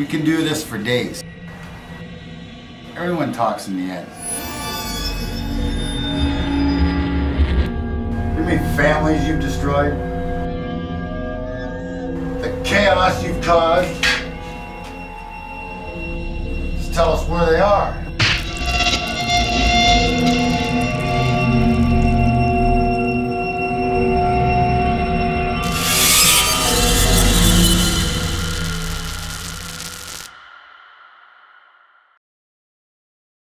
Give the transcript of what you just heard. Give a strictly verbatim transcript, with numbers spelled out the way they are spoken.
can do this for days. Everyone talks in the end. You mean families you've destroyed? The chaos you've caused? Just tell us where they are.